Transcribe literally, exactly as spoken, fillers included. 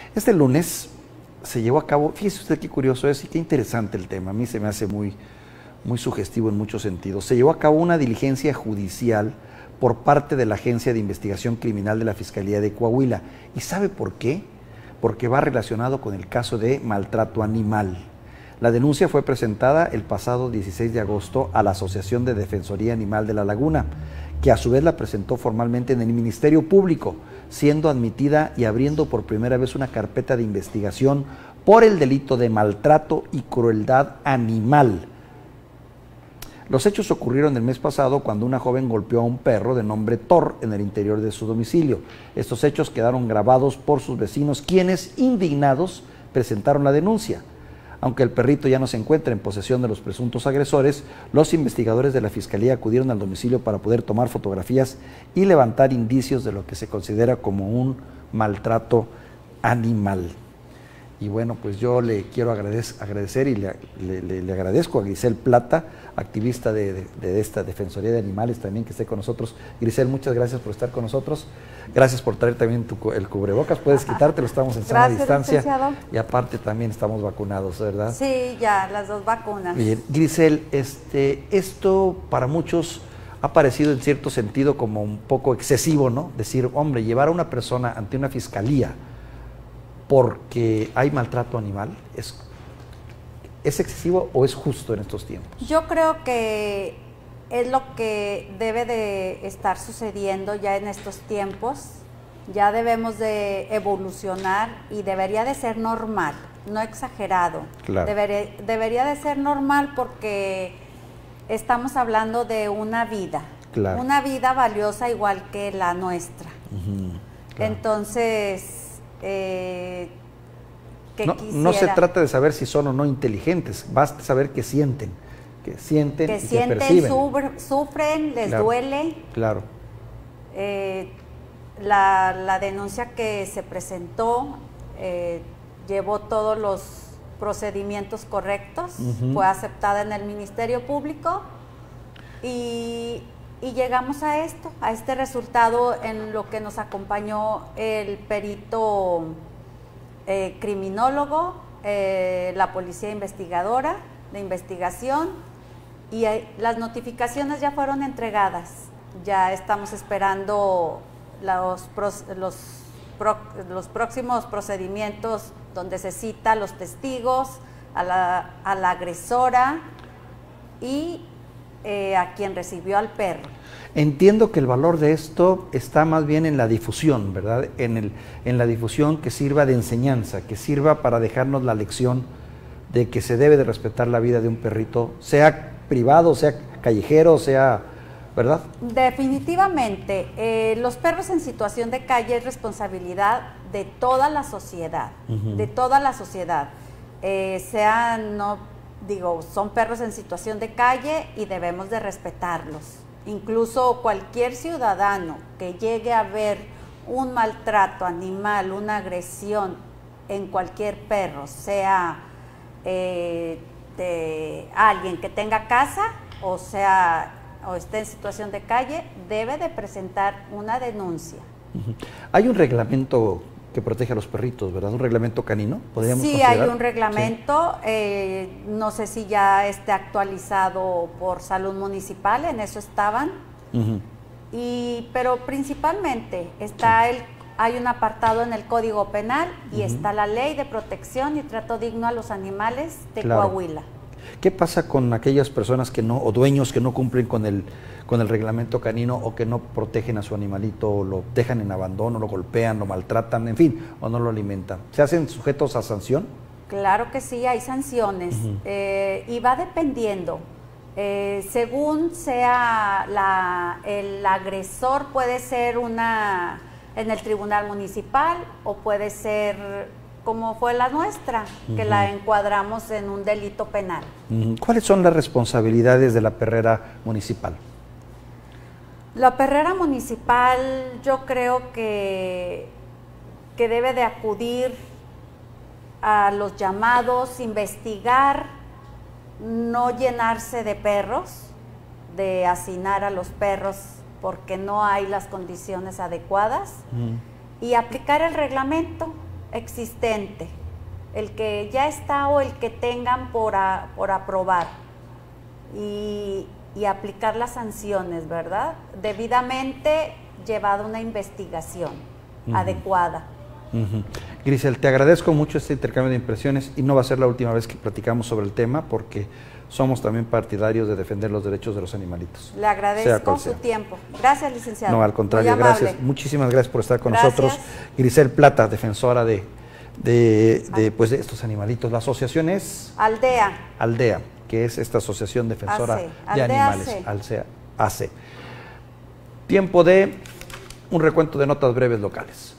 Este lunes se llevó a cabo, fíjese usted qué curioso es y qué interesante el tema, a mí se me hace muy, muy sugestivo en muchos sentidos. Se llevó a cabo una diligencia judicial por parte de la Agencia de Investigación Criminal de la Fiscalía de Coahuila. ¿Y sabe por qué? Porque va relacionado con el caso de maltrato animal. La denuncia fue presentada el pasado dieciséis de agosto a la Asociación de Defensoría Animal de La Laguna, que a su vez la presentó formalmente en el Ministerio Público, siendo admitida y abriendo por primera vez una carpeta de investigación por el delito de maltrato y crueldad animal. Los hechos ocurrieron el mes pasado cuando una joven golpeó a un perro de nombre Thor en el interior de su domicilio. Estos hechos quedaron grabados por sus vecinos, quienes, indignados, presentaron la denuncia. Aunque el perrito ya no se encuentra en posesión de los presuntos agresores, los investigadores de la Fiscalía acudieron al domicilio para poder tomar fotografías y levantar indicios de lo que se considera como un maltrato animal. Y bueno, pues yo le quiero agradecer y le, le, le agradezco a Grisel Plata, activista de, de, de esta Defensoría de Animales también, que esté con nosotros. Grisel, muchas gracias por estar con nosotros. Gracias por traer también tu, el cubrebocas. Puedes quitártelo, estamos en sana distancia. Licenciado. Y aparte también estamos vacunados, ¿verdad? Sí, ya, las dos vacunas. Bien, Grisel, este, esto para muchos ha parecido en cierto sentido como un poco excesivo, ¿no? Decir, hombre, llevar a una persona ante una fiscalía porque hay maltrato animal, ¿es, ¿es excesivo o es justo en estos tiempos? Yo creo que es lo que debe de estar sucediendo ya en estos tiempos. Ya debemos de evolucionar y debería de ser normal, no exagerado. Claro. Debería, debería de ser normal porque estamos hablando de una vida, claro. Una vida valiosa igual que la nuestra. Uh-huh. Claro. Entonces... Eh, que no, no se trata de saber si son o no inteligentes, basta saber que sienten, que sienten que y sienten, que perciben. Sufren, sufren les claro, duele. Claro. Eh, la, la denuncia que se presentó eh, llevó todos los procedimientos correctos, uh-huh. Fue aceptada en el Ministerio Público y Y llegamos a esto, a este resultado en lo que nos acompañó el perito eh, criminólogo, eh, la policía investigadora de investigación y eh, las notificaciones ya fueron entregadas. Ya estamos esperando los, los, pro, los próximos procedimientos donde se cita a los testigos, a la, a la agresora y Eh, a quien recibió al perro. Entiendo que el valor de esto está más bien en la difusión, ¿verdad? En, el, en la difusión que sirva de enseñanza, que sirva para dejarnos la lección de que se debe de respetar la vida de un perrito, sea privado, sea callejero, sea, ¿verdad? Definitivamente, eh, los perros en situación de calle es responsabilidad de toda la sociedad, uh-huh. de toda la sociedad, eh, sean no Digo, son perros en situación de calle y debemos de respetarlos. Incluso cualquier ciudadano que llegue a ver un maltrato animal, una agresión en cualquier perro, sea eh, de alguien que tenga casa o sea o esté en situación de calle, debe de presentar una denuncia. Uh-huh. Hay un reglamento que protege a los perritos, ¿verdad? ¿Un reglamento canino? ¿Podríamos sí, considerar? hay un reglamento, sí. eh, no sé si ya esté actualizado por Salud Municipal, en eso estaban, uh-huh. y, pero principalmente está sí. el, hay un apartado en el Código Penal y uh-huh. está la Ley de Protección y Trato Digno a los Animales de claro. Coahuila. ¿Qué pasa con aquellas personas que no, o dueños que no cumplen con el, con el reglamento canino o que no protegen a su animalito, o lo dejan en abandono, lo golpean, lo maltratan, en fin, o no lo alimentan? ¿Se hacen sujetos a sanción? Claro que sí, hay sanciones, uh-huh. eh, y va dependiendo. Eh, según sea la, el agresor, puede ser una en el tribunal municipal o puede ser como fue la nuestra, uh-huh. que la encuadramos en un delito penal. Uh-huh. ¿Cuáles son las responsabilidades de la perrera municipal? La perrera municipal yo creo que, que debe de acudir a los llamados, investigar, no llenarse de perros, de hacinar a los perros porque no hay las condiciones adecuadas, uh-huh. y aplicar el reglamento existente, el que ya está o el que tengan por, a, por aprobar y, y aplicar las sanciones, ¿verdad? Debidamente llevada una investigación uh-huh. adecuada. Uh-huh. Grisel, te agradezco mucho este intercambio de impresiones y no va a ser la última vez que platicamos sobre el tema porque somos también partidarios de defender los derechos de los animalitos. Le agradezco su tiempo. Gracias, licenciado. No, al contrario, gracias. Muchísimas gracias por estar con gracias. nosotros. Grisel Plata, defensora de, de, de, pues de estos animalitos. La asociación es... Aldea. Aldea, que es esta asociación defensora A C. de Aldea animales. Aldea A C. Tiempo de un recuento de notas breves locales.